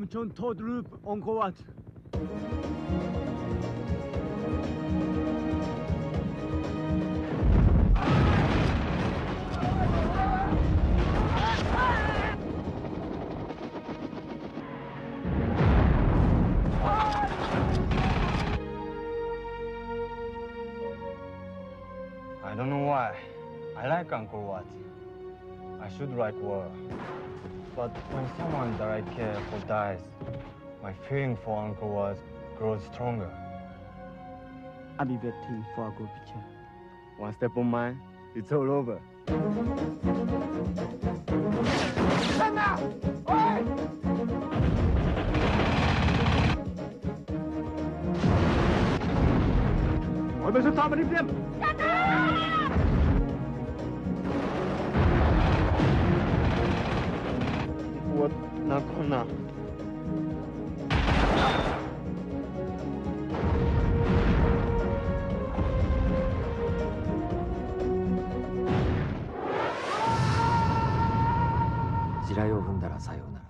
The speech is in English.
Lemchon Todd Loop Angkor Wat. I don't know why. I like Angkor Wat. I should like war. But when someone that I care for dies, my feeling for Angkor Wat grows stronger. I'll be waiting for a good picture. One step on mine, it's all over. Ôi, bây giờ sao mà đi tiêm? What Nakona? Jiraiを踏んだらさようなら。